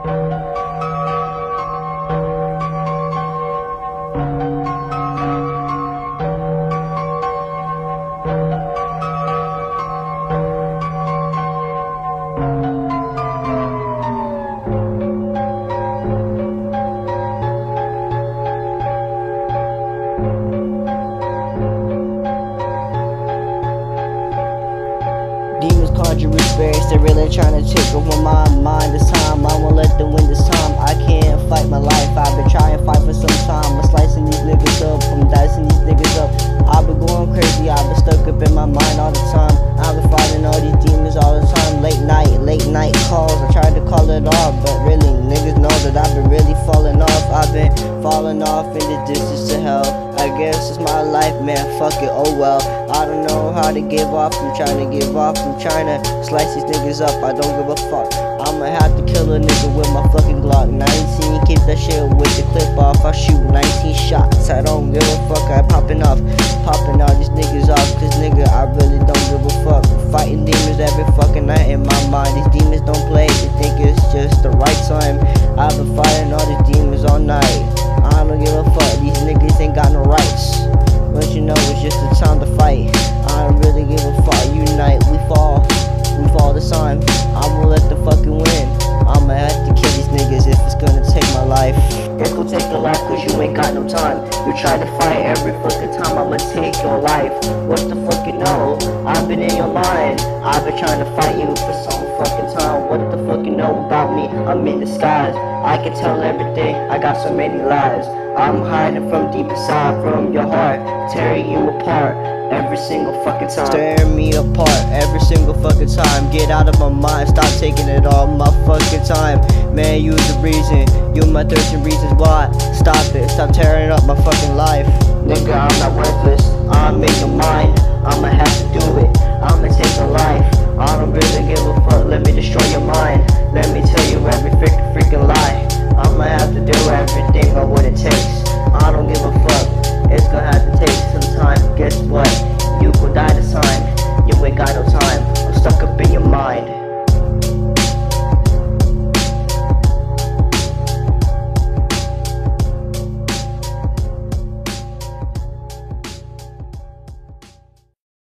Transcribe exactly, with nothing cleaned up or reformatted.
Demons conjure spirits, they're really trying to take over my mind this time. I won't let them win this time. I can't fight my life, I've been trying to fight for some time. I'm slicing these niggas up, I'm dicing these niggas up. I've been going crazy, I've been stuck up in my mind all the time. I've been fighting all these demons all the time. Late night, late night calls, I tried to call it off, but really, niggas know that I've been really falling off. I've been falling off in the distance to hell. I guess it's my life, man, fuck it, oh well. I don't know how to give off, I'm trying to give off, I'm trying to slice these niggas up, I don't give a fuck. I'ma have to kill a nigga with my fucking Glock nineteen, keep that shit with the clip off. I shoot nineteen shots, I don't give a fuck, I'm popping off, popping all these niggas off, cause nigga, I really don't give a fuck. Fighting demons every fucking night in my mind, these demons don't play, they think it's just the right time. I've been fighting all these demons all night, I don't give a fuck, these niggas ain't got no rights. But you know it's just the time to fight, I don't really give a fuck, unite, we fall, we fall this time. I'ma let the fucking win, I'ma have to kill these niggas if it's gonna take my life. It's gonna take your life cause you ain't got no time. You try to fight every fucking time, I'ma take your life. What the fuck you know? I've been in your mind, I've been trying to fight you for some fucking time. What the fuck you know about me? I'm in disguise, I can tell everything, I got so many lies. I'm hiding from deep inside, from your heart, tearing you apart every single fucking time. Tearing me apart every single fucking time. Get out of my mind, stop taking it all my fucking time. Man, you the reason, you my thirteen reasons why. Stop it, stop tearing up my fucking life. Nigga, I'm not worthless, I'm in your mind, I'ma have to do